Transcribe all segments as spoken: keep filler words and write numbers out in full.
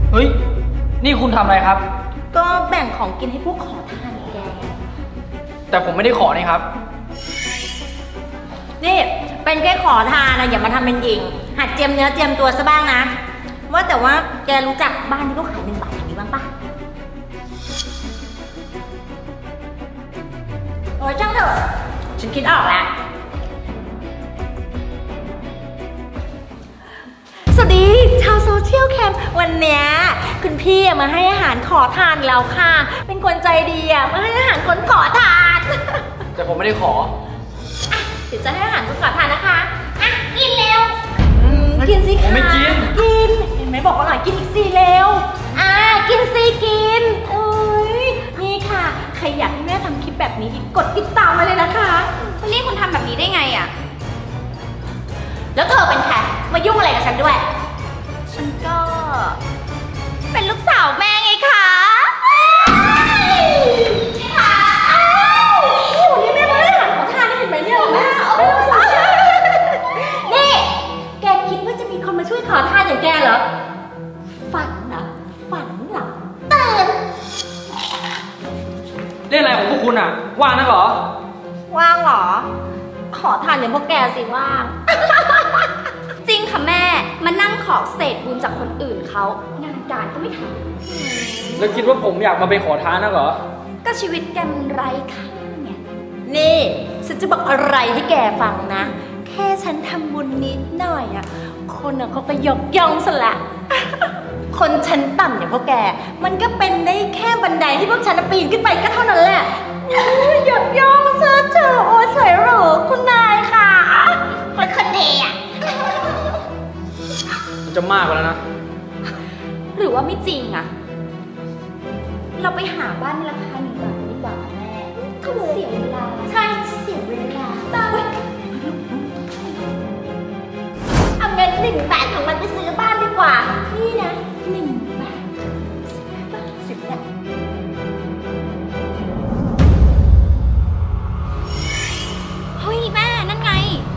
เฮ้ยนี่คุณทำอะไรครับก็แบ่งของกินให้พวกขอทานแกแต่ผมไม่ได้ขอนี่ครับนี่เป็นแค่ขอทานนะอย่ามาทำเป็นหญิงหัดเจียมเนื้อเจียมตัวซะบ้างนะว่าแต่ว่าแกรู้จักบ้านที่เขาขายหนึ่งบาทอย่างนี้บ้างปะโอ้ยช่างเถอะฉันคิดออกแล้วสวัสดีชาวโซเชียลแคมวันเนี้ยคุณพี่มาให้อาหารขอทานแล้วค่ะเป็นคนใจดีอ่ะมาให้อาหารคนขอทานแต่ผมไม่ได้ขอเดี๋ยวจะให้อาหารคนขอทานนะคะอ่ะกินเร็วกินสิค่ะไม่กินกินเห็นไหมบอกว่าหน่อยกินอีกสิเร็วอ่ะกินสิกินโอ้ยนี่ค่ะใครอยากให้แม่ทำคลิปแบบนี้กดติดตามมาเลยนะคะนี่คุณทำแบบนี้ได้ไงอ่ะแล้วเธอเป็นใครมายุ่งอะไรกับฉันด้วยฉันก็เป็นลูกสาวแม่ไงคะค่ะวันนี้แม่มาให้อาหารขอทานเห็นไหมเนี่ยแม่นี่แกคิดว่าจะมีคนมาช่วยขอทานอย่างแกเหรอฝันนะฝันหลับตื่นเรื่องอะไรของพวกคุณอ่ะว่างนักเหรอว่างเหรอขอทานอย่างพวกแกสิว่างจริงค่ะแม่มานั่งขอเศษบุญจากคนอื่นเขางานการก็ไม่ทำแล้วคิดว่าผมอยากมาเป็นขอทานนักเหรอก็ชีวิตแกมันไร้ค่าไงนี่ฉันจะบอกอะไรให้แกฟังนะแค่ฉันทำบุญนิดหน่อยอ่ะคนอ่ะเขาก็ยกย่องซะละคนชั้นต่ำอย่างพวกแกมันก็เป็นได้แค่บันไดที่พวกฉันปีนขึ้นไปก็เท่านั้นแหละยกย่องเสื้อเจอโอ้สวยหรูคุณนายค่ะคนคนดีอ่ะมันจะมากกว่าแล้วนะหรือว่าไม่จริงอ่ะเราไปหาบ้านราคาหนึ่งบาทดีกว่าแม่เขาเสียเวลาใช่เสียเวลาเอาเงินหนึ่งบาทของมันไปซื้อบ้านดีกว่านี่นะหนึ่งบาทสิบบาทเฮ้ยแม่นั่นไง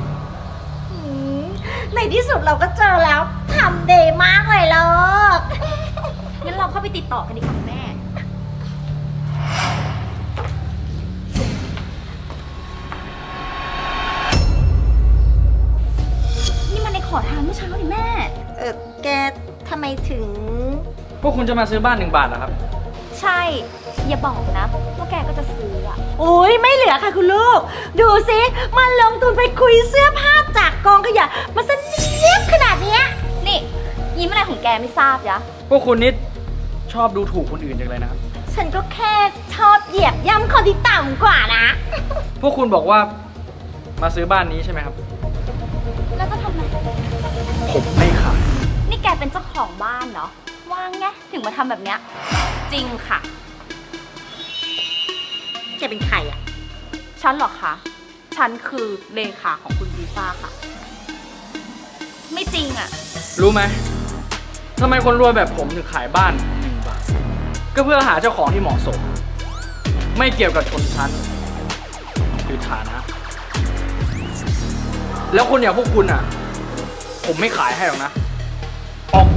ในที่สุดเราก็เจอแล้วทำดีมากเลยลูกงั้นเราเข้าไปติดต่อกันดีกว่าแม่นี่มันในขอทานเมื่อเช้านี่แม่เออแกทำไมถึงพวกคุณจะมาซื้อบ้านหนึ่งบาทเหรอครับใช่อย่าบอกนะว่าแกก็จะซื้ออ่ะโอ้ยไม่เหลือค่ะคุณลูกดูสิมันลงทุนไปคุยเสื้อผ้าจากกองขยะมาซะเนี้ยขนาดเนี้ยนี่ยิ้มอะไรของแกไม่ทราบยะพวกคุณนิดชอบดูถูกคนอื่นจังเลยนะครับฉันก็แค่ชอบเหยียบย่ำคนที่ต่ำกว่านะพวกคุณบอกว่ามาซื้อบ้านนี้ใช่ไหมครับแล้วจะทำไงผมไม่ขายนี่แกเป็นเจ้าของบ้านเนาะว่างไงถึงมาทำแบบเนี้ยจริงค่ะแกเป็นใครอ่ะฉันเหรอคะฉันคือเลขาของคุณวีซ่าค่ะไม่จริงอ่ะรู้ไหมทำไมคนรวยแบบผมถึงขายบ้านหนึ่งบาทก็เพื่อหาเจ้าของที่เหมาะสมไม่เกี่ยวกับชนชั้นหรือฐานะแล้วคนอย่างพวกคุณอ่ะผมไม่ขายให้หรอกนะออกไป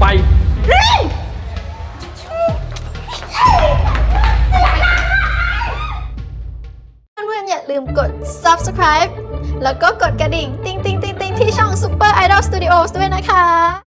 เพื่อนๆอย่าลืมกด ซับสไครบ์ แล้วก็กดกระดิ่งติ๊งติ๊งติ๊งติ๊งที่ช่อง Super Idol Studios ด้วยนะคะ